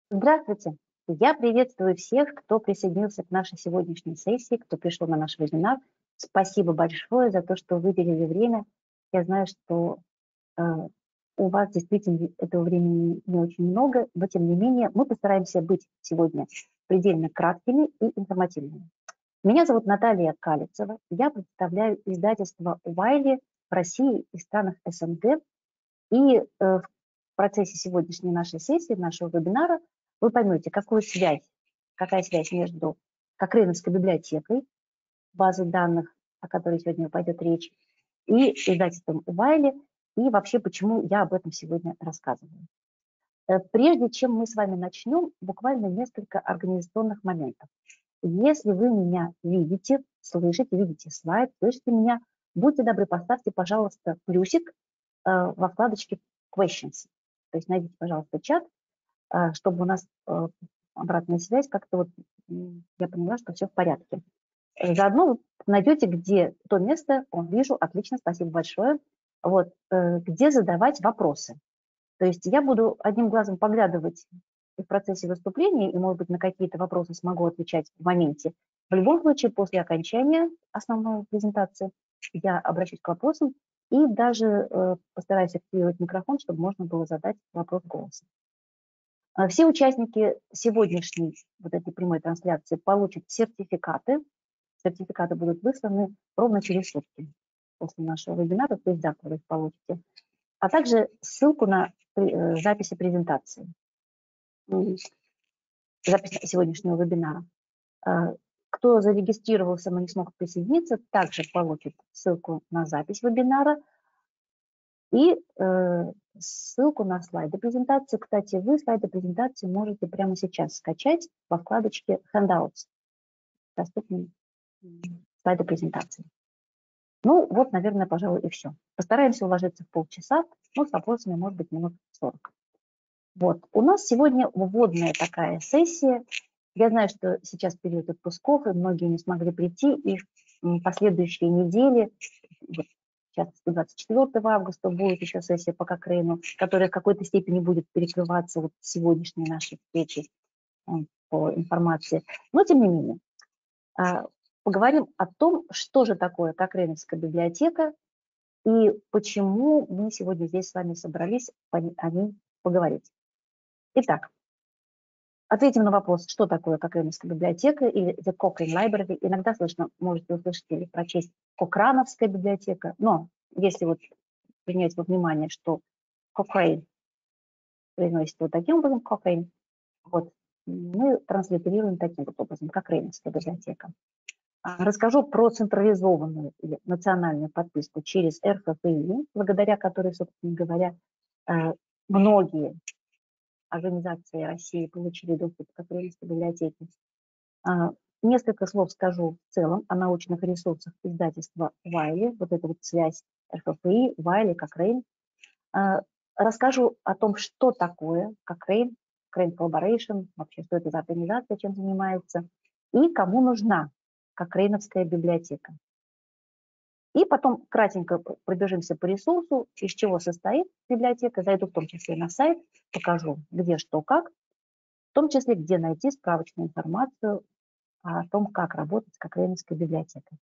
Здравствуйте! Я приветствую всех, кто присоединился к нашей сегодняшней сессии, кто пришел на наш вебинар. Спасибо большое за то, что выделили время. Я знаю, что э, у вас действительно этого времени не очень много, но тем не менее мы постараемся быть сегодня предельно краткими и информативными. Меня зовут Наталья Калицева. Я представляю издательство «Уайли» в России и странах СНГ. И в процессе сегодняшней нашей сессии, нашего вебинара, вы поймете, какая связь между Кокрейновской библиотекой, базой данных, о которой сегодня пойдет речь, и издательством Уайли, и вообще, почему я об этом сегодня рассказываю. Прежде чем мы с вами начнем, буквально несколько организационных моментов. Если вы меня видите, слышите, видите слайд, слышите меня, будьте добры, поставьте, пожалуйста, плюсик во вкладочке Questions. То есть найдите, пожалуйста, чат, чтобы у нас обратная связь, как-то вот я поняла, что все в порядке. Заодно вы найдете, где то место, вижу, отлично, спасибо большое, вот, где задавать вопросы. То есть я буду одним глазом поглядывать в процессе выступления, и, может быть, на какие-то вопросы смогу отвечать в моменте. В любом случае, после окончания основной презентации я обращусь к вопросам и даже постараюсь активировать микрофон, чтобы можно было задать вопрос голосом. Все участники сегодняшней вот этой прямой трансляции получат сертификаты. Сертификаты будут высланы ровно через сутки после нашего вебинара, то есть завтра вы их получите. А также ссылку на записи презентации, запись сегодняшнего вебинара. Кто зарегистрировался, но не смог присоединиться, также получит ссылку на запись вебинара и ссылку на слайды презентации. Кстати, вы слайды презентации можете прямо сейчас скачать во вкладочке Handouts. Доступны слайды презентации. Ну вот, наверное, пожалуй, и все. Постараемся уложиться в полчаса, но с вопросами, может быть, минут 40. Вот, у нас сегодня вводная такая сессия. Я знаю, что сейчас период отпусков, и многие не смогли прийти, и в последующие недели, вот, сейчас 24 августа будет еще сессия по Кокрейну, которая в какой-то степени будет перекрываться вот сегодняшней нашей встречей по информации. Но тем не менее, поговорим о том, что же такое Кокрейновская библиотека и почему мы сегодня здесь с вами собрались о ней поговорить. Итак, ответим на вопрос, что такое Кокрейновская библиотека или The Cochrane Library. Иногда слышно, можете услышать или прочесть Кokraновская библиотека, но если вот принять во внимание, что Cochrane произносится вот таким образом, Cochrane, вот, мы транслитерируем таким вот образом, Кокрейновская библиотека. Расскажу про централизованную или национальную подписку через РФПИ, благодаря которой, собственно говоря, многие организации России получили доступ к Кокрейновской библиотеке. Несколько слов скажу в целом о научных ресурсах издательства Уайли, вот эта вот связь РФПИ, Уайли, Cochrane. Расскажу о том, что такое Cochrane, Cochrane Collaboration, вообще, что это за организация, чем занимается, и кому нужна Кокрейновская библиотека. И потом кратенько пробежимся по ресурсу, из чего состоит библиотека, зайду в том числе на сайт, покажу, где, что, как, в том числе, где найти справочную информацию о том, как работать с Кокрейновской библиотекой.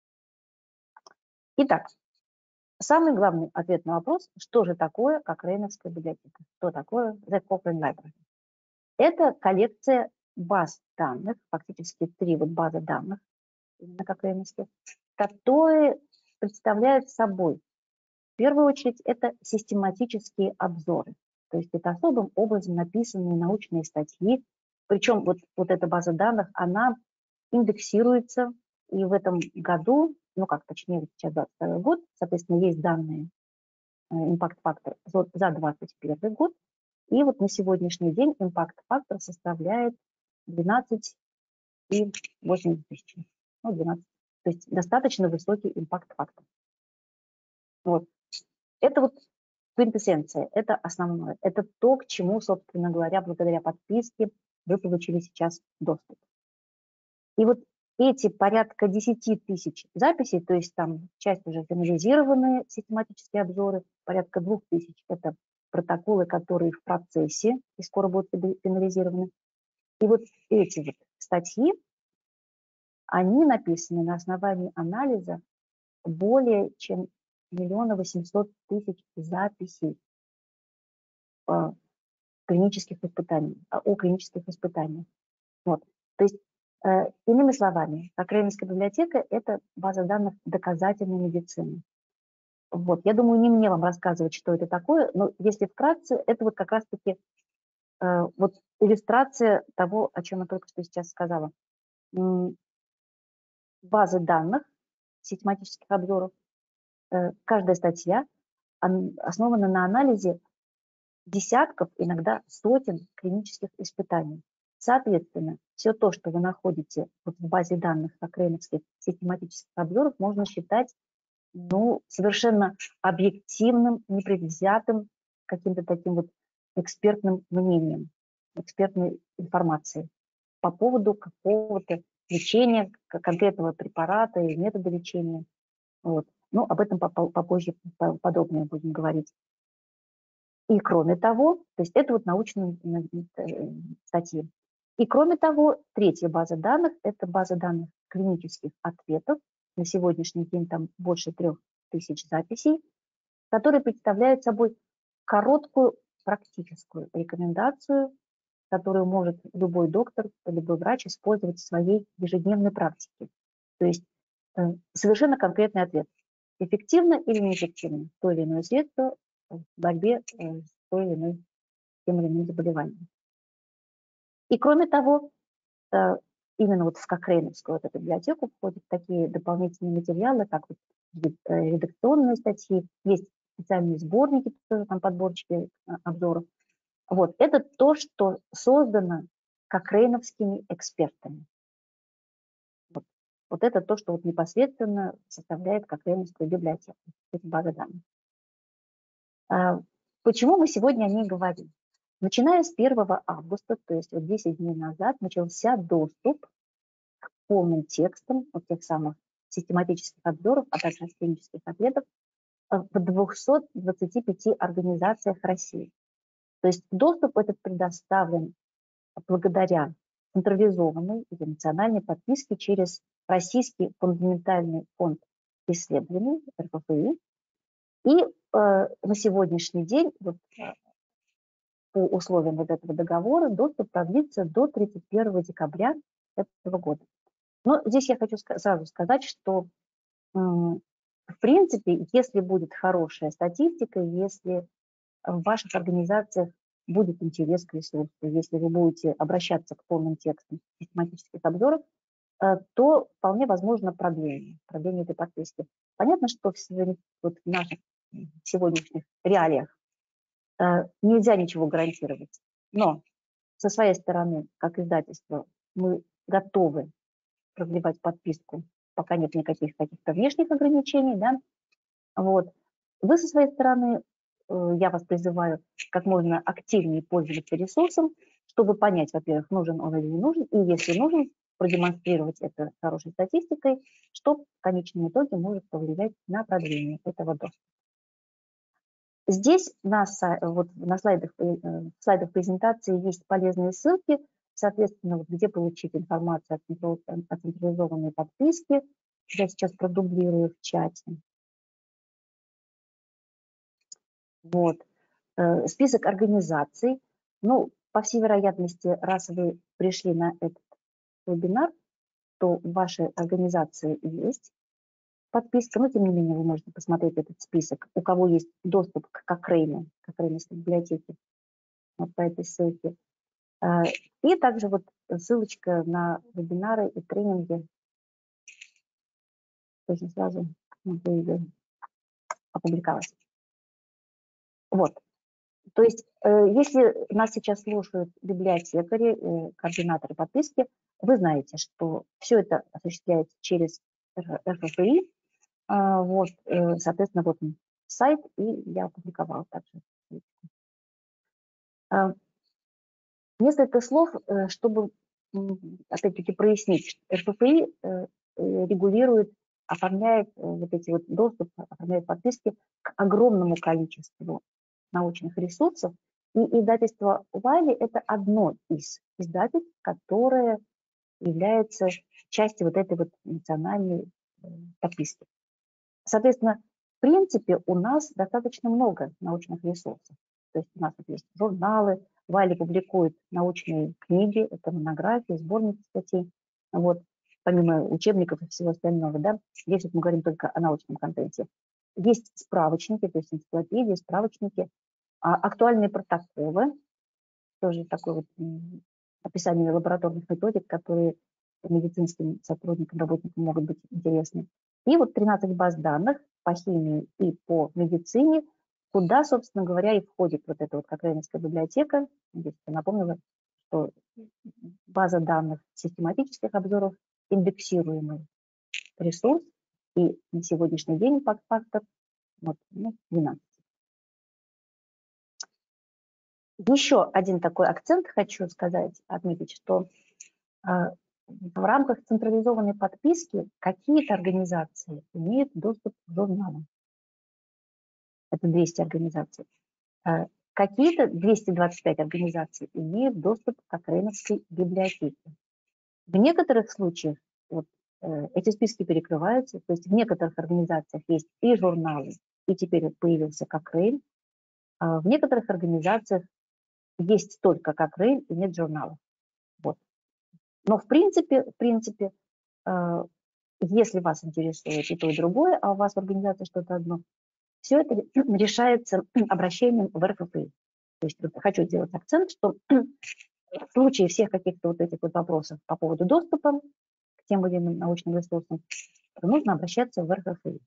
Итак, самый главный ответ на вопрос, что же такое Кокрейновская библиотека, что такое The Cochrane Library. Это коллекция баз данных, фактически 3 вот базы данных, именно Кокрейновских, которые представляют собой, в первую очередь, это систематические обзоры. То есть это особым образом написанные научные статьи. Причем вот эта база данных, она индексируется, и в этом году, ну как точнее, сейчас 2022 год, соответственно, есть данные импакт-фактор за 2021 год, и вот на сегодняшний день импакт-фактор составляет 12,8 тысяч. Ну, 12. То есть достаточно высокий импакт-фактор. Вот. Это вот квинтэссенция, это основное. Это то, к чему, собственно говоря, благодаря подписке вы получили сейчас доступ. И вот эти порядка 10 тысяч записей, то есть там часть уже финализированные систематические обзоры, порядка 2000 – это протоколы, которые в процессе и скоро будут финализированы. И вот эти вот статьи, они написаны на основании анализа более чем 1 800 000 записей клинических испытаний, о клинических испытаниях. Вот. То есть, иными словами, Кокрейновская библиотека – это база данных доказательной медицины. Вот. Я думаю, не мне вам рассказывать, что это такое, но если вкратце, это вот как раз-таки вот иллюстрация того, о чем я только что сейчас сказала. Базы данных, систематических обзоров, каждая статья основана на анализе десятков, иногда сотен клинических испытаний. Соответственно, все то, что вы находите вот в базе данных кокрейновских систематических обзоров, можно считать совершенно объективным, непредвзятым, каким-то таким вот экспертным мнением, экспертной информацией по поводу какого-то лечения, конкретного препарата и метода лечения. Вот. Ну, об этом попозже подробнее будем говорить. И кроме того, то есть это вот научные статьи. И кроме того, третья база данных – это база данных клинических ответов. На сегодняшний день там больше 3000 записей, которые представляют собой короткую практическую рекомендацию, которую может любой доктор, любой врач использовать в своей ежедневной практике. То есть совершенно конкретный ответ. Эффективно или неэффективно то или иное средство в борьбе с тем или иным заболеванием. И кроме того, именно вот в Кокрейновскую вот эту библиотеку входят такие дополнительные материалы, как вот редакционные статьи, есть специальные сборники, тоже там подборчики обзоров. Вот, это то, что создано кокрейновскими экспертами. Вот это то, что вот непосредственно составляет Кокрейновскую библиотеку, эти базы данных. Почему мы сегодня о ней говорим? Начиная с 1 августа, то есть вот 10 дней назад, начался доступ к полным текстам вот тех самых систематических обзоров, а также клинических ответов в 225 организациях России. То есть доступ этот предоставлен благодаря централизованной или национальной подписке через Российский фундаментальный фонд исследований, РФФИ. И на сегодняшний день вот, по условиям вот этого договора доступ продлится до 31 декабря этого года. Но здесь я хочу сразу сказать, что в принципе, если будет хорошая статистика, если в ваших организациях будет интерес к ресурсу, если вы будете обращаться к полным текстам систематических обзоров, то вполне возможно продление этой подписки. Понятно, что в наших сегодняшних реалиях нельзя ничего гарантировать, но со своей стороны, как издательство, мы готовы продлевать подписку, пока нет никаких каких-то внешних ограничений, да. Вот. Вы со своей стороны, я вас призываю как можно активнее пользоваться ресурсом, чтобы понять, во-первых, нужен он или не нужен, и если нужен, продемонстрировать это хорошей статистикой, что в конечном итоге может повлиять на продление этого доступа. Здесь на слайдах презентации есть полезные ссылки, соответственно, вот где получить информацию о централизованной подписке. Я сейчас продублирую в чате. Вот. Список организаций. Ну, по всей вероятности, раз вы пришли на этот вебинар, то в вашей организации есть подписка, но тем не менее вы можете посмотреть этот список. У кого есть доступ к Кокрейновской библиотеке, вот по этой ссылке. И также вот ссылочка на вебинары и тренинги. Тоже сразу опубликовалась. Вот. То есть, если нас сейчас слушают библиотекари, координаторы подписки, вы знаете, что все это осуществляется через РФФИ. Вот, соответственно, вот сайт, и я опубликовала также. Несколько слов, чтобы, опять-таки, прояснить. РФФИ регулирует, оформляет вот эти вот доступы, оформляет подписки к огромному количеству научных ресурсов. И издательство Wiley – это одно из издательств, которое является частью вот этой вот национальной подписки. Соответственно, в принципе, у нас достаточно много научных ресурсов. То есть у нас есть журналы, Wiley публикует научные книги, это монографии, сборники статей. Вот, помимо учебников и всего остального, да, здесь вот мы говорим только о научном контенте. Есть справочники, то есть энциклопедии, справочники, актуальные протоколы, тоже такое вот описание лабораторных методик, которые медицинским сотрудникам, работникам могут быть интересны. И вот 13 баз данных по химии и по медицине, куда, собственно говоря, и входит вот эта вот Кокрейновская библиотека. Здесь я напомнила, что база данных систематических обзоров, индексируемый ресурс, и на сегодняшний день фактор вот, 12. Еще один такой акцент хочу сказать, отметить, что в рамках централизованной подписки какие-то организации имеют доступ к журналам. Это 200 организаций. Какие-то 225 организаций имеют доступ к Кокрейновской библиотеке. В некоторых случаях вот, эти списки перекрываются, то есть в некоторых организациях есть и журналы, и теперь появился Кокрейн. В некоторых организациях есть только Кокрейн и нет журналов. Вот. Но в принципе, если вас интересует и то, и другое, а у вас в организации что-то одно, все это решается обращением в РФПИ. То есть хочу сделать акцент, что в случае всех каких-то вот этих вот вопросов по поводу доступа к тем или иным научным ресурсам нужно обращаться в РФПИ.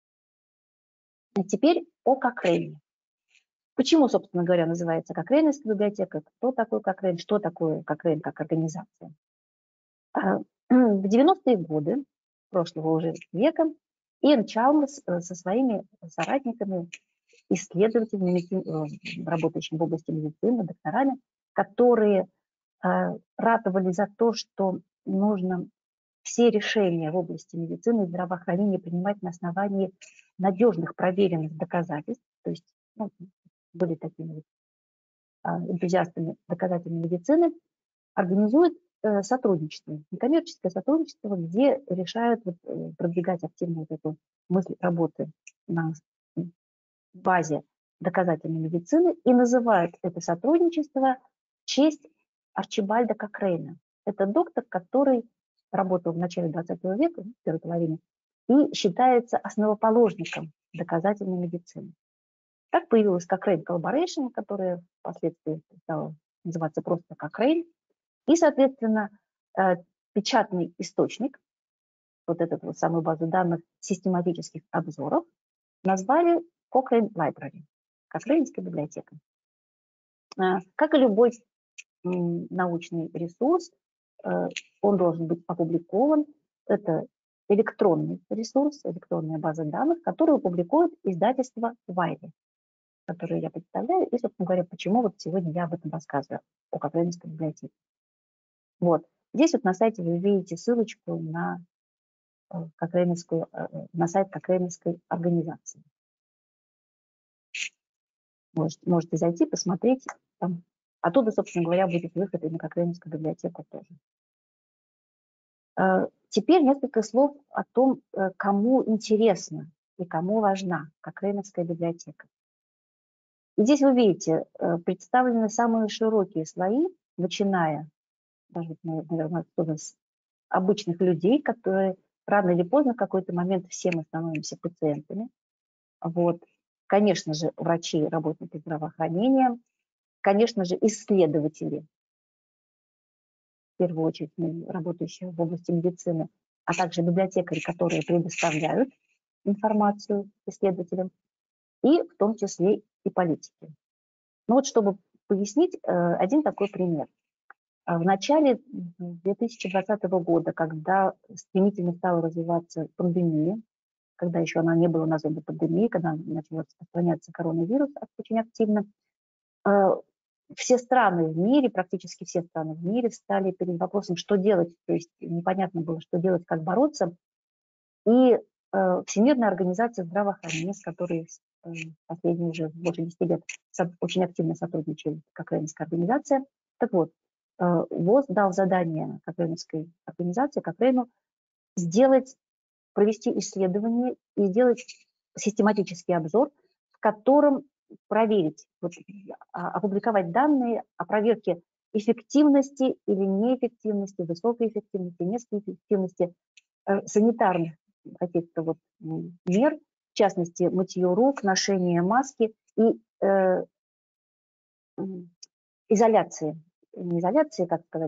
А теперь о Кокрейне. Почему, собственно говоря, называется Кокрейновская библиотека? Кто такой Кокрейн? Что такое Кокрейн как организация? В 90-е годы прошлого уже века Иэн Чалмерс со своими соратниками, исследователями, работающими в области медицины, докторами, которые ратовали за то, что нужно все решения в области медицины и здравоохранения принимать на основании надежных, проверенных доказательств. То есть были такими энтузиастами доказательной медицины, организуют сотрудничество, некоммерческое сотрудничество, где решают продвигать активно вот эту мысль работы на базе доказательной медицины и называют это сотрудничество в честь Арчибальда Кокрейна. Это доктор, который работал в начале 20 века, в первой половине, и считается основоположником доказательной медицины. Так появилась Cochrane Collaboration, которая впоследствии стала называться просто Cochrane. И, соответственно, печатный источник, вот эту вот самую базу данных систематических обзоров, назвали Cochrane Library, Кокрейнская библиотека. Как и любой научный ресурс, он должен быть опубликован. Это электронный ресурс, электронная база данных, которую публикует издательство Wiley, которое я представляю, и, собственно говоря, почему вот сегодня я об этом рассказываю, о Кокрейнской библиотеке. Вот. Здесь вот на сайте вы видите ссылочку на сайт Кокрейновской организации. Можете зайти, посмотреть. Там. Оттуда, собственно говоря, будет выход и на Кокрейновскую библиотеку тоже. Теперь несколько слов о том, кому интересно и кому важна Кокрейновская библиотека. И здесь вы видите, представлены самые широкие слои, начиная, даже, наверное, с обычных людей, которые рано или поздно в какой-то момент все мы становимся пациентами. Вот. Конечно же, врачи, работники здравоохранения, конечно же, исследователи, в первую очередь работающие в области медицины, а также библиотекари, которые предоставляют информацию исследователям, и в том числе и политики. Ну вот, чтобы пояснить, один такой пример. В начале 2020 года, когда стремительно стала развиваться пандемия, когда еще она не была названа пандемией, когда начал распространяться коронавирус очень активно, все страны в мире, практически все страны в мире встали перед вопросом, что делать. То есть непонятно было, что делать, как бороться. И Всемирная организация здравоохранения, с которой последние уже больше 10 лет очень активно сотрудничает Кокрейновская организация. Так вот, ВОЗ дал задание Кокрейновской организации, Кокрейну, провести исследование и сделать систематический обзор, в котором проверить, опубликовать данные о проверке эффективности или неэффективности, высокой эффективности, низкой эффективности санитарных каких-то мер, в частности, мытье рук, ношение маски и изоляции. Не изоляции, как сказать,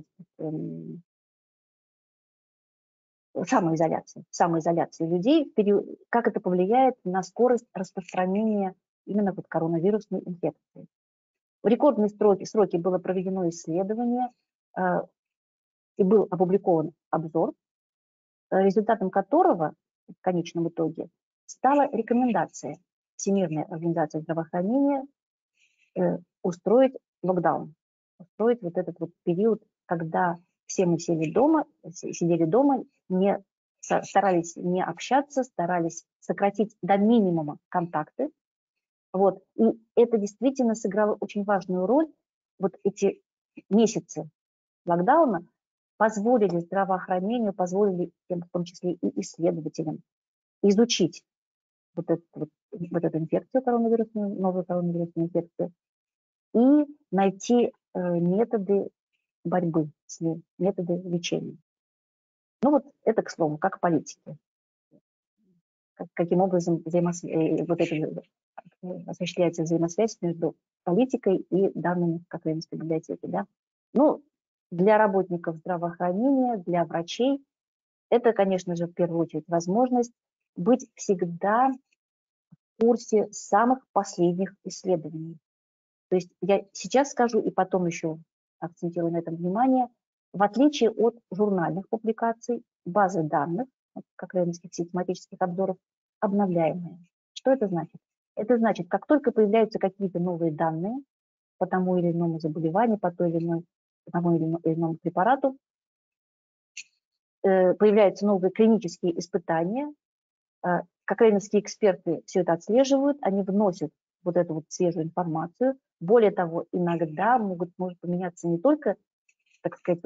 самоизоляции людей, как это повлияет на скорость распространения именно коронавирусной инфекции. В рекордные сроки было проведено исследование и был опубликован обзор, результатом которого в конечном итоге стала рекомендация Всемирной организации здравоохранения устроить локдаун, устроить этот период, когда все мы сидели дома, старались не общаться, старались сократить до минимума контакты. И это действительно сыграло очень важную роль. Эти месяцы локдауна позволили здравоохранению, позволили в том числе и исследователям изучить эту инфекцию коронавирусную, новую коронавирусную инфекцию, и найти методы борьбы с ней, методы лечения. Это, к слову, как политики. Каким образом осуществляется взаимосвязь между политикой и данными Кокрейновской библиотеки. Да? Для работников здравоохранения, для врачей, это, конечно же, в первую очередь возможность быть всегда в курсе самых последних исследований. То есть я сейчас скажу и потом еще акцентирую на этом внимание, в отличие от журнальных публикаций, базы данных, кокрейновских систематических обзоров, обновляемые. Что это значит? Это значит, как только появляются какие-то новые данные по тому или иному заболеванию, по тому или иному препарату, появляются новые клинические испытания, кокрейновские эксперты все это отслеживают, они вносят эту свежую информацию. Более того, иногда может поменяться не только, так сказать,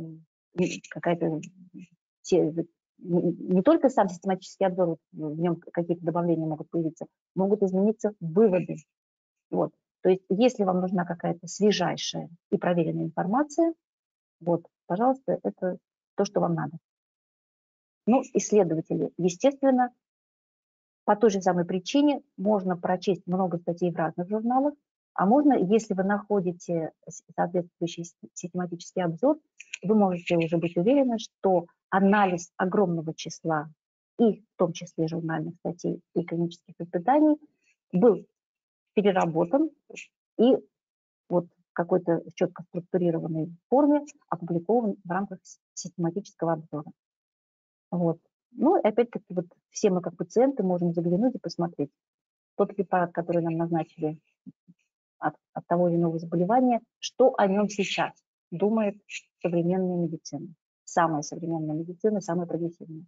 не только сам систематический обзор, в нем какие-то добавления могут появиться, могут измениться выводы. То есть, если вам нужна какая-то свежайшая и проверенная информация, пожалуйста, это то, что вам надо. Исследователи, естественно, по той же самой причине можно прочесть много статей в разных журналах, а можно, если вы находите соответствующий систематический обзор, вы можете уже быть уверены, что анализ огромного числа, и в том числе журнальных статей и клинических испытаний, был переработан и в какой-то четко структурированной форме опубликован в рамках систематического обзора. Опять-таки, все мы как пациенты можем заглянуть и посмотреть. Тот препарат, который нам назначили от того или иного заболевания, что о нем сейчас думает современная медицина. Самая современная медицина, самая прогрессивная.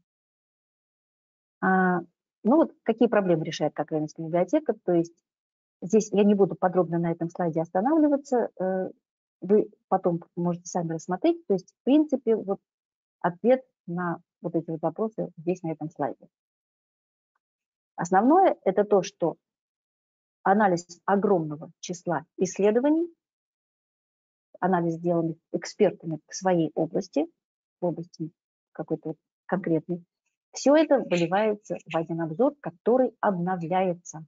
Какие проблемы решает Кокрейновская библиотека? То есть здесь я не буду подробно на этом слайде останавливаться. Вы потом можете сами рассмотреть. То есть, в принципе, ответ на эти вопросы здесь, на этом слайде. Основное – это то, что анализ огромного числа исследований, анализ, сделанный экспертами в своей области, в области какой-то конкретной, все это выливается в один обзор, который обновляется.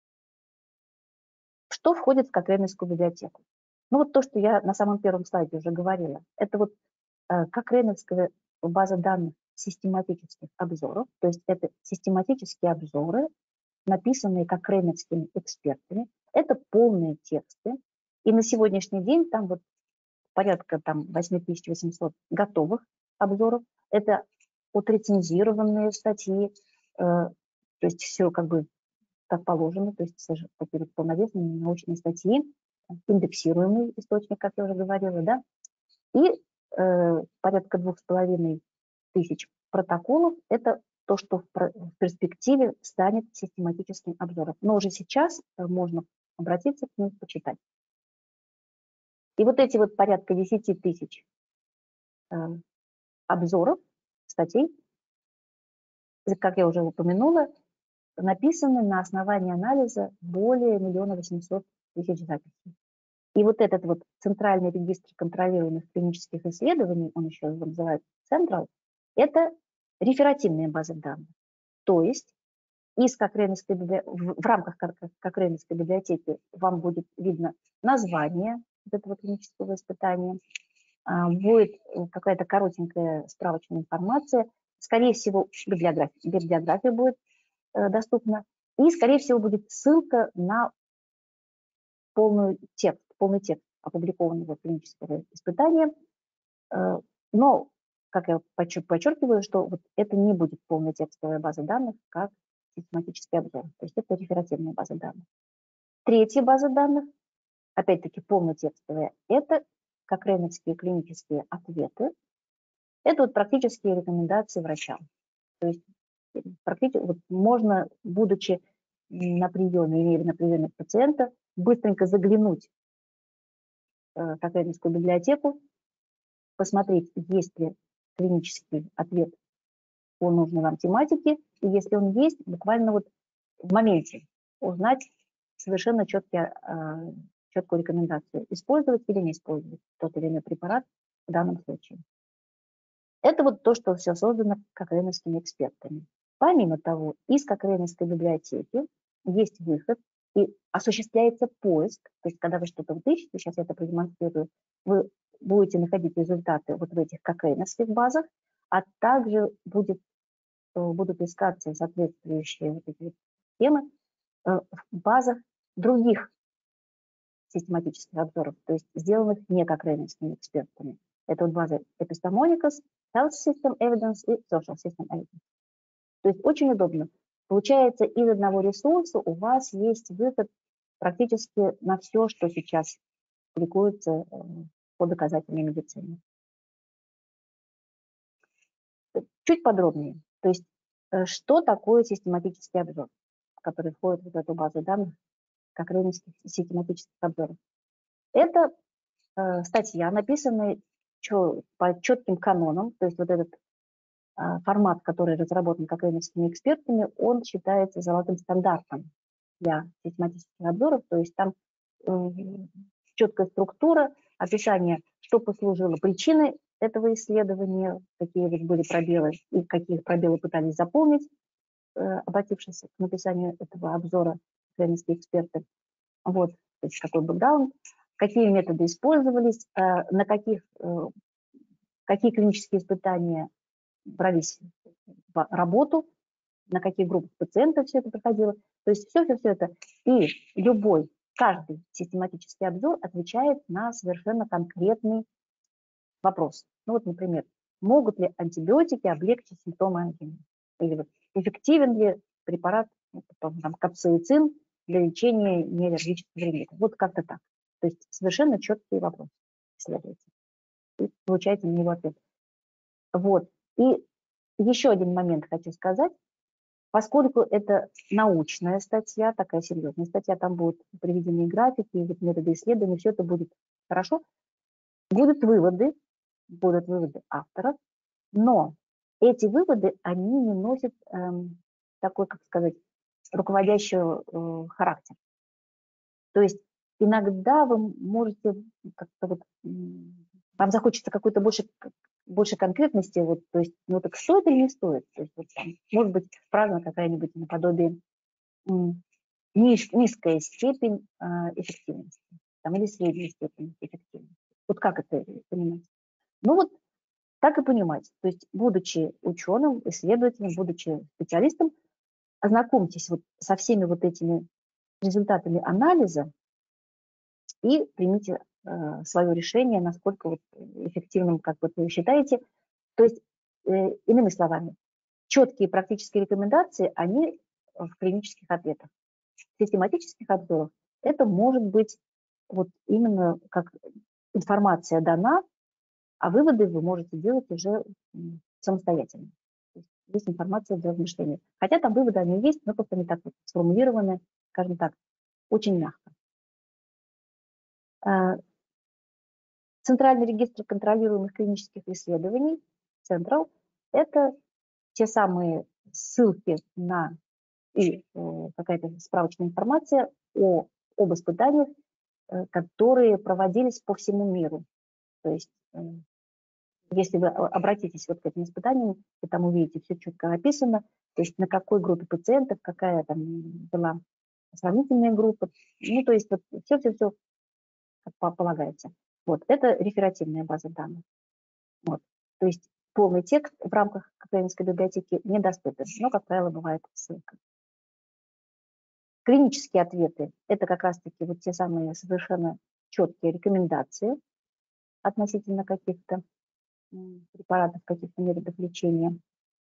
Что входит в Кокрейновскую библиотеку? То, что я на самом первом слайде уже говорила, это Кокрейновская база данных систематических обзоров, то есть это систематические обзоры, написанные кокрейновскими экспертами, это полные тексты, и на сегодняшний день там порядка 8800 готовых обзоров, это отрецензированные статьи, то есть все как положено, то есть такие полновесные научные статьи, индексируемый источник, как я уже говорила, да, и порядка 2500 протоколов, это то, что в перспективе станет систематическим обзором. Но уже сейчас можно обратиться к ним, почитать. И вот эти вот порядка 10 тысяч обзоров, статей, как я уже упомянула, написаны на основании анализа более 1 800 000 записей. И вот этот вот центральный регистр контролируемых клинических исследований, он еще называется Central, это реферативные базы данных. То есть в рамках Кокрейновской библиотеки вам будет видно название этого клинического испытания, будет какая-то коротенькая справочная информация, скорее всего, библиография будет доступна, и, скорее всего, будет ссылка на полный текст опубликованного клинического испытания. Но, как я подчеркиваю, что вот это не будет полная текстовая база данных, как систематический обзор. То есть это реферативная база данных. Третья база данных, опять-таки полнотекстовая, это кокрейновские клинические ответы. Это вот практические рекомендации врачам. То есть практически вот можно, будучи на приеме или на приеме пациента, быстренько заглянуть в Кокрейновскую библиотеку, посмотреть, есть ли клинический ответ по нужной вам тематике, и если он есть, буквально вот в моменте узнать совершенно четкую рекомендацию, использовать или не использовать тот или иной препарат в данном случае. Это вот то, что все создано кокрейновскими экспертами. Помимо того, из Кокрейновской библиотеки есть выход и осуществляется поиск. То есть, когда вы что-то ищете, сейчас я это продемонстрирую, вы будете находить результаты вот в этих кокрейновских базах, а также будут искаться соответствующие вот эти темы в базах других систематических обзоров, то есть сделанных не кокрейновскими экспертами. Это вот базы Epistemonicus, Health System Evidence и Social System Evidence. То есть очень удобно. Получается, из одного ресурса у вас есть выход практически на все, что сейчас публикуется по доказательной медицине. Чуть подробнее. То есть, что такое систематический обзор, который входит в эту базу данных кокрейновских систематических обзоров? Это статья, написанная по четким канонам, то есть вот этот формат, который разработан кокрейновскими экспертами, он считается золотым стандартом для систематических обзоров, то есть там четкая структура, описание, что послужило причиной этого исследования, какие вот были пробелы и какие пробелы пытались заполнить, обратившись к написанию этого обзора кокрейновские эксперты. Вот, то есть какой бэкграунд, какие методы использовались, на какие клинические испытания брались в работу, на каких группах пациентов все это проходило. То есть все это. И каждый систематический обзор отвечает на совершенно конкретный вопрос. Ну вот, например, могут ли антибиотики облегчить симптомы ангины? Или вот, эффективен ли препарат капсаицин для лечения неаллергических ринитов? Вот как-то так. То есть совершенно четкий вопрос исследуется. И получаете на него ответ. Вот. И еще один момент хочу сказать. Поскольку это научная статья, такая серьезная статья, там будут приведены графики, методы исследования, все это будет хорошо. Будут выводы авторов, но эти выводы, они не носят такой, как сказать, руководящий характер. То есть иногда вы можете как-то вот, вам захочется какой-то больше конкретности, вот, то есть, ну так стоит или не стоит? То есть, вот, там, может быть, фраза какая-нибудь наподобие низкая степень эффективности, там, или средняя степень эффективности. Вот как это понимать? Ну вот так и понимать. То есть, будучи ученым, исследователем, будучи специалистом, ознакомьтесь вот со всеми вот этими результатами анализа и примите свое решение, насколько вот эффективным, как вот вы считаете. То есть, иными словами, четкие практические рекомендации, они в клинических ответах. В систематических обзорах это может быть вот именно как информация дана, а выводы вы можете делать уже самостоятельно. есть информация для размышления. Хотя там выводы они есть, но просто они так вот сформулированы, скажем так, очень мягко. Центральный регистр контролируемых клинических исследований, Central, это те самые ссылки на и какая-то справочная информация об испытаниях, которые проводились по всему миру. То есть, если вы обратитесь вот к этим испытаниям, вы там увидите все четко описано, то есть на какой группе пациентов, какая там была сравнительная группа, ну, то есть вот все-все-все как полагается. Вот, это реферативная база данных. Вот. То есть полный текст в рамках Кокрейновской библиотеки недоступен, но, как правило, бывает ссылка. Клинические ответы – это как раз-таки вот те самые совершенно четкие рекомендации относительно каких-то препаратов, каких-то методов лечения.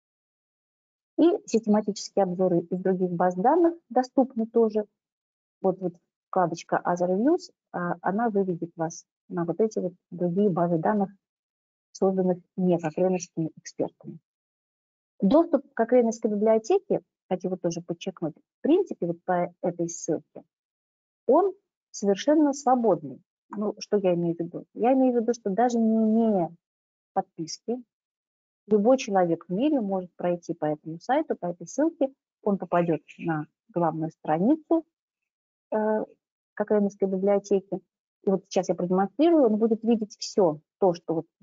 И систематические обзоры из других баз данных доступны тоже. Вот вкладочка Other Reviews, она выведет вас на вот эти вот другие базы данных, созданных не кокрейновскими экспертами. Доступ к Кокрейновской библиотеке, хочу вот тоже подчеркнуть, в принципе, вот по этой ссылке, он совершенно свободный. Ну, что я имею в виду? Я имею в виду, что даже не имея подписки, любой человек в мире может пройти по этому сайту, по этой ссылке, он попадет на главную страницу Кокрейновской библиотеки. И вот сейчас я продемонстрирую, он будет видеть все то, что вот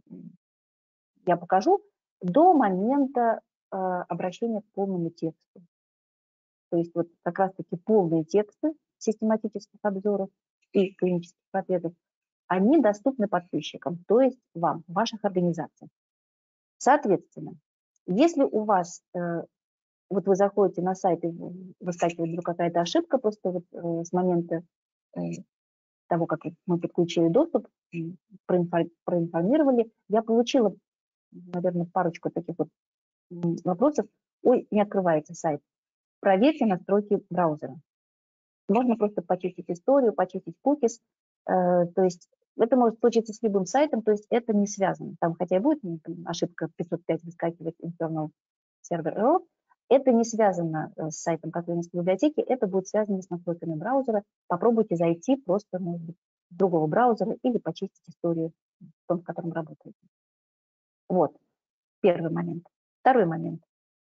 я покажу, до момента обращения к полному тексту. То есть вот как раз-таки полные тексты систематических обзоров и клинических ответов, они доступны подписчикам, то есть вам, в ваших организациях. Соответственно, если у вас, вот вы заходите на сайт и выскакивает вдруг какая-то ошибка, просто вот с момента того, как мы подключили доступ, проинформировали, я получила, наверное, парочку таких вот вопросов. Ой, не открывается сайт. Проверьте настройки браузера. Можно просто почистить историю, почистить cookies. То есть это может случиться с любым сайтом, то есть это не связано. Там хотя и будет ошибка 505 выскакивать internal server error, это не связано с сайтом Кокрейновской библиотеки, это будет связано с настройками браузера. Попробуйте зайти просто, может быть, с другого браузера или почистить историю в том, в котором работаете. Вот, первый момент. Второй момент.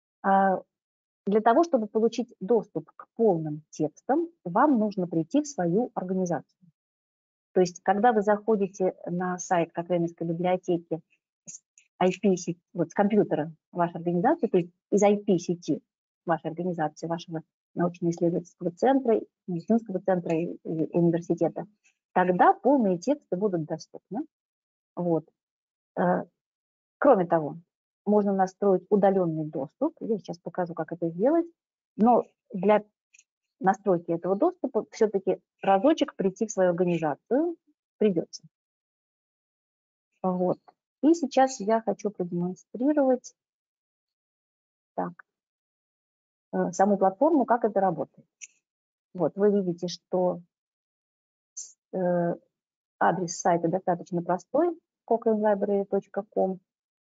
Для того, чтобы получить доступ к полным текстам, вам нужно прийти в свою организацию. То есть, когда вы заходите на сайт Кокрейновской библиотеки с IP-сети, вот с компьютера вашей организации, то есть из IP-сети вашей организации, вашего научно-исследовательского центра, медицинского центра и университета, тогда полные тексты будут доступны. Вот. Кроме того, можно настроить удаленный доступ. Я сейчас покажу, как это сделать. Но для настройки этого доступа все-таки разочек прийти в свою организацию придется. Вот. И сейчас я хочу продемонстрировать саму платформу, как это работает. Вот, вы видите, что адрес сайта достаточно простой, cochranelibrary.com.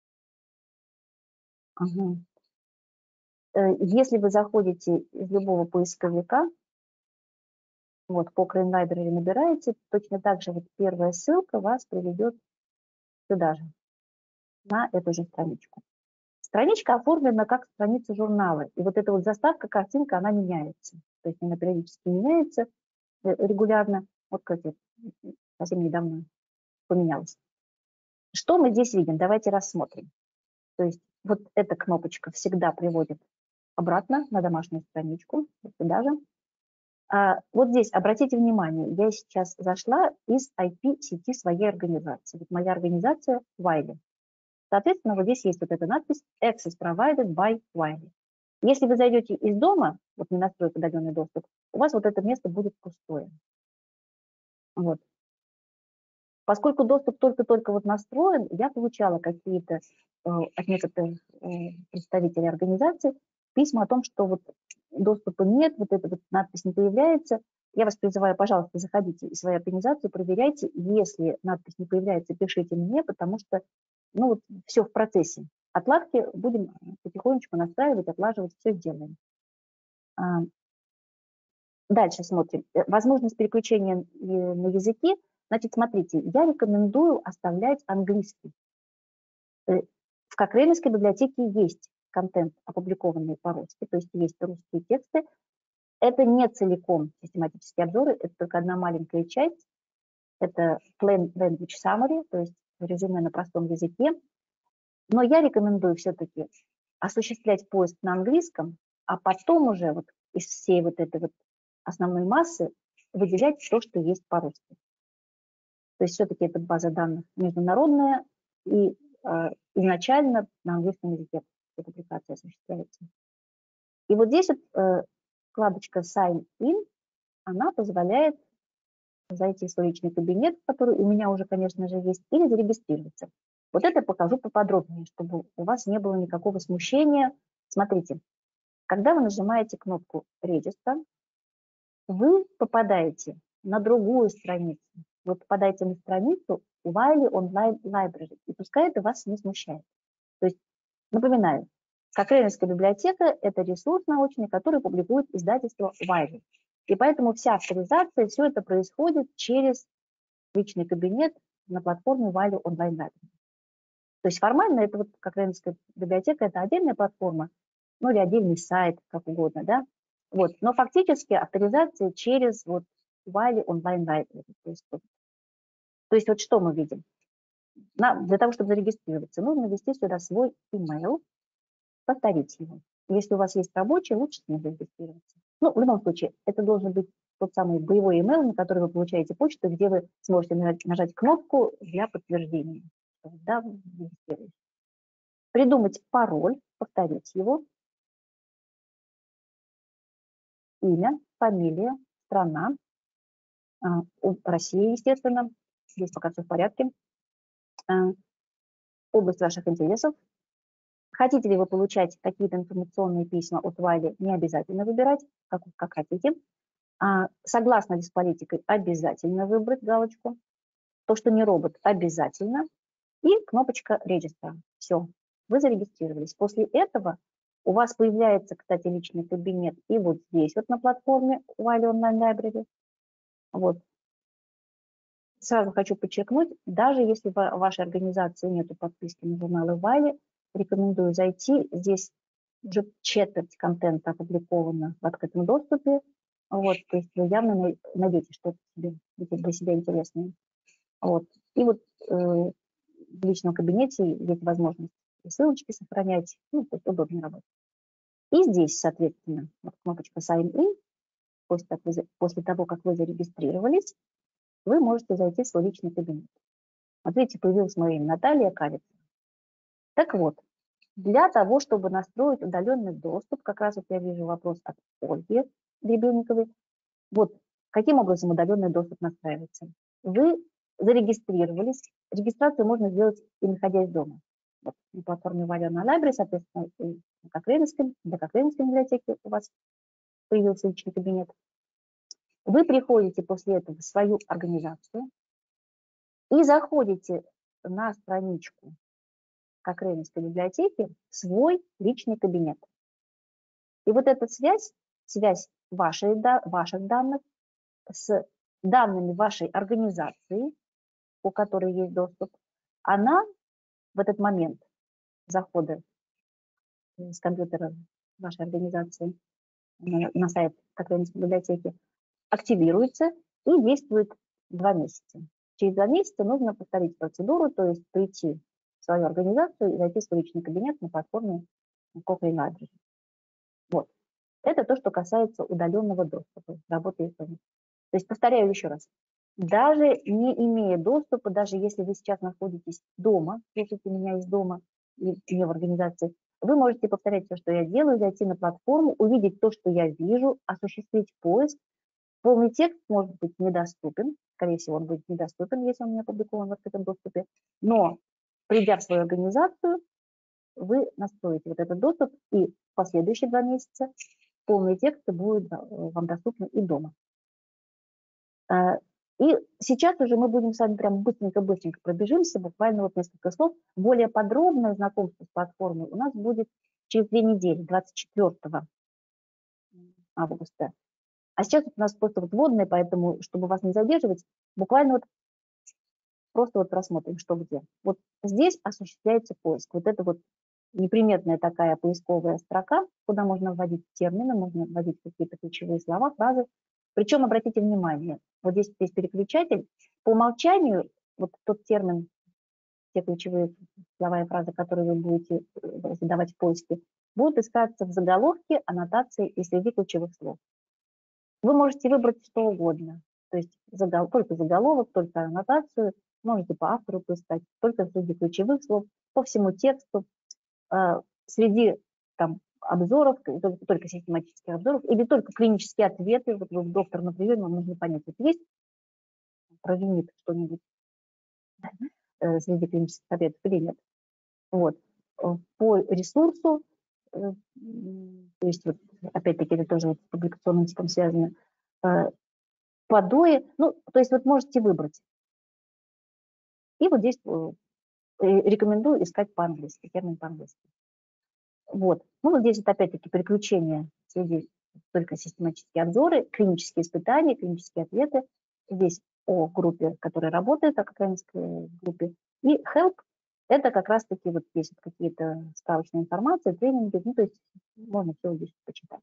Ага. Если вы заходите из любого поисковика, вот Cochrane Library набираете, точно так же вот первая ссылка вас приведет сюда же, на эту же страничку. Страничка оформлена как страница журнала, и вот эта вот заставка, картинка, она меняется. То есть она периодически меняется регулярно. Вот как совсем недавно поменялась. Что мы здесь видим? Давайте рассмотрим. То есть вот эта кнопочка всегда приводит обратно на домашнюю страничку, вот сюда же. Вот здесь, обратите внимание, я сейчас зашла из IP-сети своей организации. Вот моя организация Wiley. Соответственно, вот здесь есть вот эта надпись Access Provided by Wiley. Если вы зайдете из дома, вот не настроив удаленный доступ, у вас вот это место будет пустое. Вот. Поскольку доступ только-только вот настроен, я получала какие-то от некоторых представителей организации письма о том, что вот доступа нет, вот эта вот надпись не появляется. Я вас призываю, пожалуйста, заходите в свою организацию, проверяйте. Если надпись не появляется, пишите мне, потому что, ну, вот все в процессе. отладки будем потихонечку настраивать, отлаживать, все сделаем. Дальше смотрим. Возможность переключения на языки. Значит, смотрите, я рекомендую оставлять английский. В Кокрайновской библиотеке есть контент, опубликованный по-русски, то есть есть русские тексты. Это не целиком систематические обзоры, это только одна маленькая часть. Это Plain Language Summary, то есть резюме на простом языке. Но я рекомендую все-таки осуществлять поиск на английском, а потом уже вот из всей вот этой вот основной массы выделять то, что есть по-русски. То есть все-таки это база данных международная, и изначально на английском языке публикация осуществляется. И вот здесь вот вкладочка Sign In, она позволяет зайти в свой личный кабинет, который у меня уже, конечно же, есть, или зарегистрироваться. Вот это покажу поподробнее, чтобы у вас не было никакого смущения. Смотрите, когда вы нажимаете кнопку Register, вы попадаете на другую страницу. Вы попадаете на страницу Wiley Online Library, и пускай это вас не смущает. То есть, напоминаю, Кокрайновская библиотека – это ресурс научный, который публикует издательство Wiley. И поэтому вся авторизация, все это происходит через личный кабинет на платформе Wiley Online Library. То есть формально это вот Кокрайновская библиотека – это отдельная платформа, ну или отдельный сайт, как угодно, да. Вот. Но фактически авторизация через вот Wiley Online Library. То есть вот что мы видим? Для того, чтобы зарегистрироваться, нужно ввести сюда свой email, повторить его. Если у вас есть рабочий, лучше с ним зарегистрироваться. Ну, в любом случае, это должен быть тот самый боевой email, на который вы получаете почту, где вы сможете нажать кнопку для подтверждения. Да, вы зарегистрируетесь. Придумать пароль, повторить его. Имя, фамилия, страна. Россия, естественно. Здесь пока все в порядке. Область ваших интересов. Хотите ли вы получать какие-то информационные письма от Wiley, не обязательно выбирать, как хотите. Согласно ли с политикой, обязательно выбрать галочку. То, что не робот, обязательно. И кнопочка Register. Все, вы зарегистрировались. После этого у вас появляется, кстати, личный кабинет и вот здесь вот на платформе Wiley Online Library. Вот. Сразу хочу подчеркнуть, даже если в вашей организации нет подписки на журналы Wiley, рекомендую зайти. Здесь уже четверть контента опубликована в открытом доступе. Вот, то есть вы явно найдете что-то для себя интересное. Вот. И вот в личном кабинете есть возможность ссылочки сохранять, ну, то есть удобнее работать. И здесь, соответственно, вот кнопочка Sign In. После того, как вы зарегистрировались, вы можете зайти в свой личный кабинет. Вот видите, появилось мое имя Наталья Калец. Так вот, для того, чтобы настроить удаленный доступ, как раз вот я вижу вопрос от Ольги Гребенниковой. Вот каким образом удаленный доступ настраивается? Вы зарегистрировались. Регистрацию можно сделать и находясь дома. Вот, на платформе Wiley Online Library, соответственно, и для Кокрайновской библиотеки у вас появился личный кабинет. Вы приходите после этого в свою организацию и заходите на страничку Кокрайновской библиотеки в свой личный кабинет. И вот эта связь ваших данных с данными вашей организации, у которой есть доступ, она в этот момент захода с компьютера вашей организации на сайт Кокрайновской библиотеки активируется и действует 2 месяца. Через 2 месяца нужно повторить процедуру, то есть прийти в свою организацию и зайти в свой личный кабинет на платформе Cochrane Library. Вот. Это то, что касается удаленного доступа, работы ИСО. То есть, повторяю еще раз, даже не имея доступа, даже если вы сейчас находитесь дома, слушайте меня из дома и не в организации, вы можете повторять все, что я делаю, зайти на платформу, увидеть то, что я вижу, осуществить поиск. Полный текст может быть недоступен, скорее всего, он будет недоступен, если он не опубликован в открытом доступе, но придя в свою организацию, вы настроите вот этот доступ, и в последующие 2 месяца полные тексты будут вам доступны и дома. И сейчас уже мы будем с вами прям быстренько-быстренько пробежимся, буквально вот несколько слов. Более подробное знакомство с платформой у нас будет через 2 недели, 24 августа. А сейчас у нас просто вот вводное, поэтому, чтобы вас не задерживать, буквально вот просто вот просмотрим, что где. Вот здесь осуществляется поиск. Вот это вот неприметная такая поисковая строка, куда можно вводить термины, можно вводить какие-то ключевые слова, фразы. Причем, обратите внимание, вот здесь есть переключатель. По умолчанию вот тот термин, те ключевые слова и фразы, которые вы будете задавать в поиске, будут искаться в заголовке, аннотации и среди ключевых слов. Вы можете выбрать что угодно, то есть только заголовок, только аннотацию, можете по автору поискать, только среди ключевых слов, по всему тексту, среди там, обзоров, только систематических обзоров, или только клинические ответы. Вот вы доктор на приеме, вам нужно понять, это есть провинит что-нибудь среди клинических ответов или нет. Вот. По ресурсу, то есть вот, опять-таки это тоже вот с публикационным типом связано, по ДОИ, ну, то есть вот можете выбрать. И вот здесь рекомендую искать по-английски, термин по-английски. Вот. Ну, вот здесь вот опять-таки переключение среди только систематические обзоры, клинические испытания, клинические ответы. Здесь о группе, которая работает, о украинской группе. И help – это как раз-таки вот есть вот какие-то справочные информации, тренинги, ну, то есть можно все здесь почитать.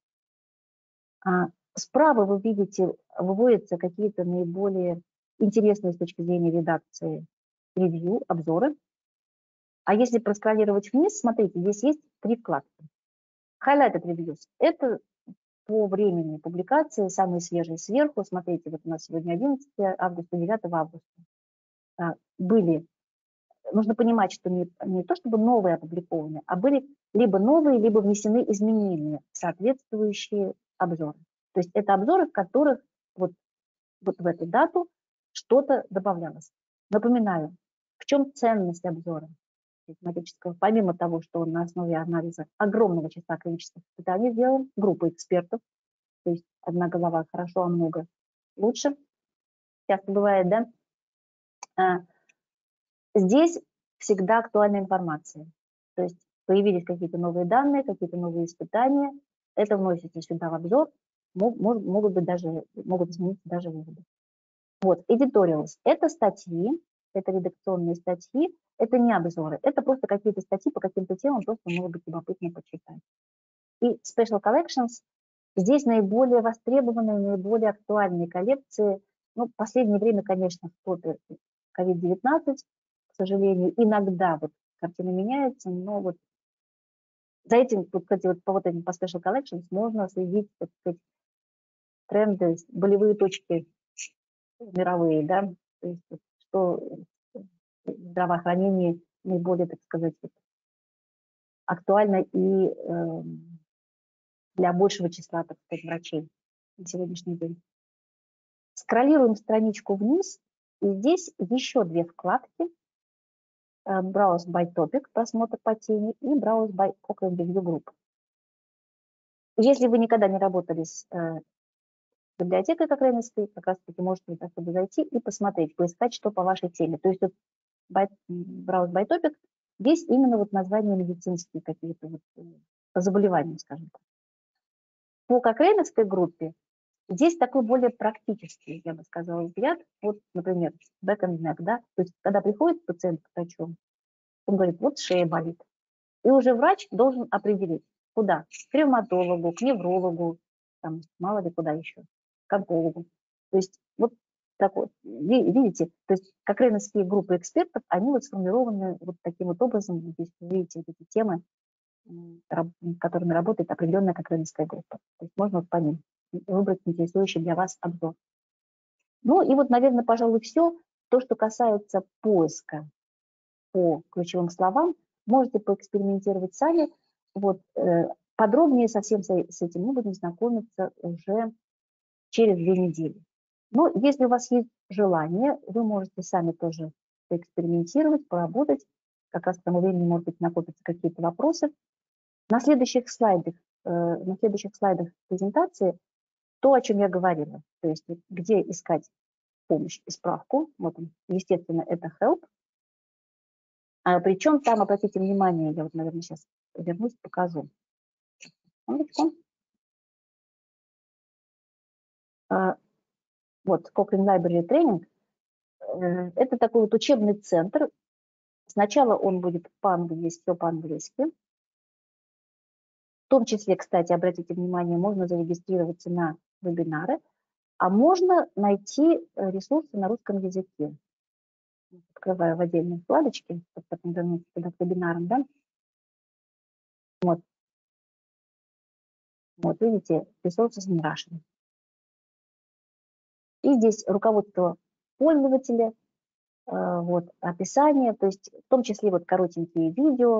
Справа вы видите, выводятся какие-то наиболее интересные с точки зрения редакции ревью, обзоры. А если проскроллировать вниз, смотрите, здесь есть 3 вкладки. Highlighted Reviews – это по времени публикации, самые свежие сверху. Смотрите, вот у нас сегодня 11 августа, 9 августа. Были, нужно понимать, что не то чтобы новые опубликованы, а были либо новые, либо внесены изменения в соответствующие обзоры. То есть это обзоры, в которых вот в эту дату что-то добавлялось. Напоминаю, в чем ценность обзора систематического, помимо того, что он на основе анализа огромного числа клинических испытаний сделан, группа экспертов, то есть одна голова хорошо, а много лучше. Часто бывает, да? Здесь всегда актуальная информация. То есть появились какие-то новые данные, какие-то новые испытания, это вносится сюда в обзор, могут измениться даже выводы. Вот, editorials – это статьи, это редакционные статьи, это не обзоры, это просто какие-то статьи по каким-то темам, просто может быть любопытно почитать. И special collections – здесь наиболее востребованные, наиболее актуальные коллекции. Ну, в последнее время, конечно, в топе COVID-19, к сожалению, иногда вот картина меняется, но вот за этим, вот, кстати, вот по этим по special collections можно следить, так сказать, тренды, болевые точки мировые, да, то есть что в здравоохранении наиболее, так сказать, актуально и для большего числа, так сказать, врачей на сегодняшний день. Скроллируем страничку вниз, и здесь еще 2 вкладки. Browse by topic, просмотр по теме, и Browse by Cochrane Review Group. Если вы никогда не работали с библиотекой кокрейновской, как раз-таки можете вот оттуда зайти и посмотреть, поискать, что по вашей теме. То есть вот Browse by topic, здесь именно вот названия медицинские какие-то вот, заболевания, скажем так. По кокрейновской группе здесь такой более практический, я бы сказала, взгляд. Вот, например, back and neck, да, то есть когда приходит пациент к врачу, он говорит, вот шея болит. И уже врач должен определить, куда? К ревматологу, к неврологу, там, мало ли куда еще, к онкологу. То есть вот такой, видите, то есть кокрейновские группы экспертов, они вот сформированы вот таким вот образом. Здесь вы видите вот эти темы, которыми работает определенная кокрейновская группа. То есть можно вот по ним выбрать интересующий для вас обзор. Ну и вот, наверное, пожалуй, все. То, что касается поиска по ключевым словам, можете поэкспериментировать сами. Вот, подробнее совсем с этим мы будем знакомиться уже через 2 недели. Но если у вас есть желание, вы можете сами тоже поэкспериментировать, поработать. Как раз к тому времени, может быть, накопятся какие-то вопросы. На следующих слайдах презентации то, о чем я говорила, то есть где искать помощь и справку. Вот он, естественно, это help. Причем там, обратите внимание, я вот, наверное, сейчас вернусь, покажу. Вот Cochrane Library Training. Это такой вот учебный центр. Сначала он будет по-английски, все по-английски. В том числе, кстати, обратите внимание, можно зарегистрироваться на вебинары, а можно найти ресурсы на русском языке. Открываю в отдельной вкладочке, чтобы потом вернуться туда к вебинарам, да? Вот. Вот, видите, Resources in Russian. И здесь руководство пользователя, вот, описание, то есть в том числе вот коротенькие видео,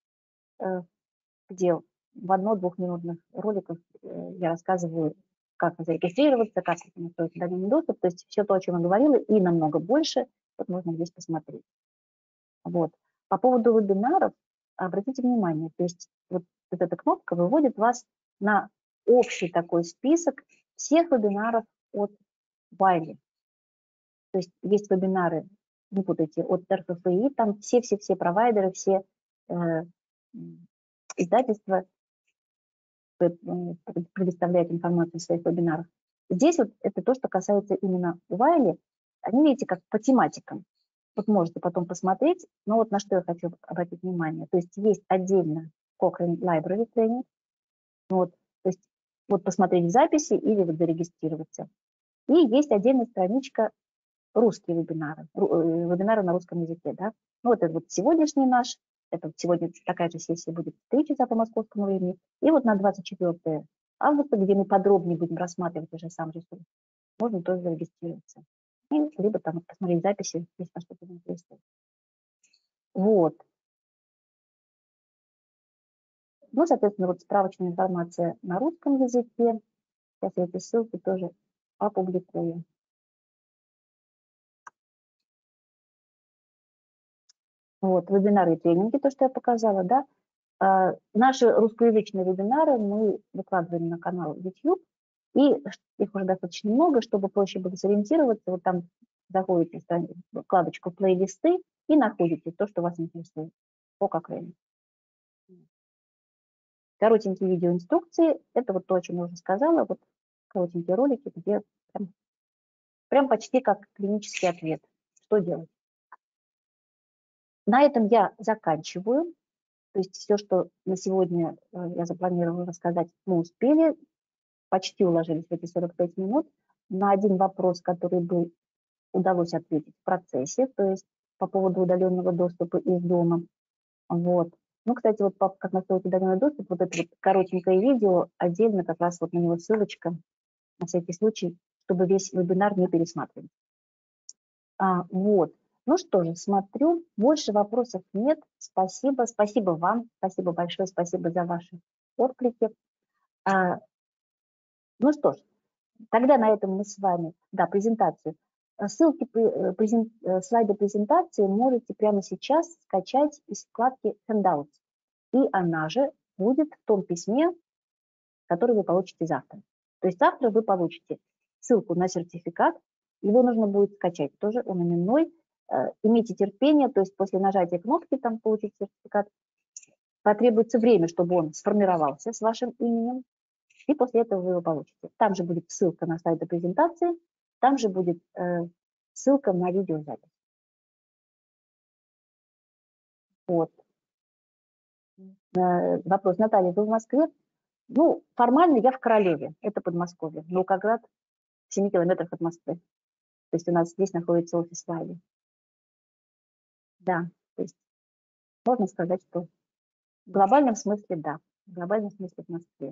где в 1-2-минутных роликах я рассказываю, как зарегистрироваться, как настроить удаленный доступ, то есть все то, о чем я говорила, и намного больше, вот можно здесь посмотреть. Вот. По поводу вебинаров, обратите внимание, то есть вот эта кнопка выводит вас на общий такой список всех вебинаров от Wiley. То есть есть вебинары, не путайте, от РФФИ, там все провайдеры, все издательства предоставляют информацию в своих вебинарах. Здесь вот это то, что касается именно Wiley. Они, видите, как по тематикам. Вот можете потом посмотреть, но вот на что я хочу обратить внимание. То есть есть отдельно Cochrane Library Training, вот, то есть вот посмотреть записи или вот зарегистрироваться. И есть отдельная страничка русские вебинары, вебинары на русском языке, да. Ну, вот это вот сегодняшний наш, это вот сегодня такая же сессия будет в 3 часа по московскому времени, и вот на 24 августа, где мы подробнее будем рассматривать уже сам ресурс, можно тоже зарегистрироваться. И либо там посмотреть записи, если вас что-то интересует. Вот. Ну, соответственно, вот справочная информация на русском языке. Сейчас я эти ссылки тоже опубликую. Вот, вебинары и тренинги, то, что я показала, да. Наши русскоязычные вебинары мы выкладываем на канал YouTube, и их уже достаточно много, чтобы проще было сориентироваться. Вот там заходите в вкладочку «Плейлисты» и находите то, что вас интересует по Cochrane. Коротенькие видеоинструкции – это вот то, о чем я уже сказала, вот коротенькие ролики, где прям почти как клинический ответ, что делать. На этом я заканчиваю. То есть все, что на сегодня я запланировала рассказать, мы успели, почти уложились в эти 45 минут. На один вопрос, который был, удалось ответить в процессе, то есть по поводу удаленного доступа из дома. Вот. Ну, кстати, вот как настроить удаленный доступ, вот это вот коротенькое видео, отдельно как раз вот на него ссылочка, на всякий случай, чтобы весь вебинар не пересматривать. Вот. Ну что же, смотрю, больше вопросов нет. Спасибо, спасибо вам, спасибо большое, спасибо за ваши отклики. Ну что ж, тогда на этом мы с вами, да, презентацию. Ссылки, слайды презентации можете прямо сейчас скачать из вкладки Handouts. И она же будет в том письме, который вы получите завтра. То есть завтра вы получите ссылку на сертификат, его нужно будет скачать, тоже он именной. Имейте терпение, то есть после нажатия кнопки там получить сертификат, потребуется время, чтобы он сформировался с вашим именем, и после этого вы его получите. Там же будет ссылка на слайды презентации, там же будет ссылка на видеозапись. Вот. Вопрос. Наталья, вы в Москве? Ну, формально я в Королеве, это Подмосковье, Наукоград, в 7 километрах от Москвы. То есть у нас здесь находится офис Wiley. Да, то есть можно сказать, что в глобальном смысле да, в глобальном смысле в Москве.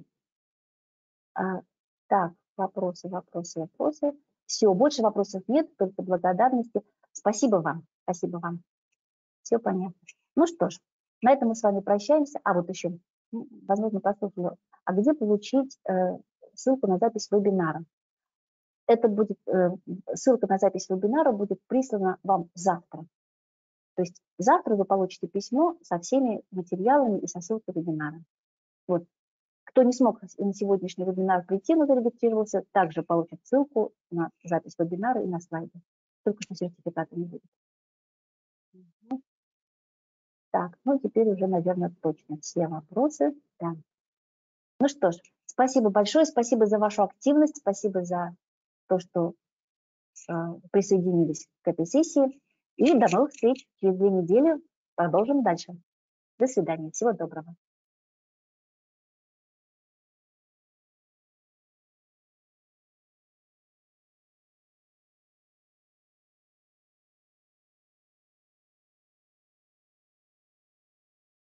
Так, вопросы. Все, больше вопросов нет, только благодарности. Спасибо вам, спасибо вам. Все понятно. Ну что ж, на этом мы с вами прощаемся. Вот еще, возможно, послушала. А где получить ссылку на запись вебинара? Это будет, ссылка на запись вебинара будет прислана вам завтра. То есть завтра вы получите письмо со всеми материалами и со ссылкой вебинара. Вот. Кто не смог на сегодняшний вебинар прийти, но зарегистрировался, также получит ссылку на запись вебинара и на слайды. Только что сертификата не будет. Так, ну теперь уже, наверное, точно все вопросы. Да. Ну что ж, спасибо большое, спасибо за вашу активность, спасибо за то, что присоединились к этой сессии. И до новых встреч через 2 недели. Продолжим дальше. До свидания. Всего доброго.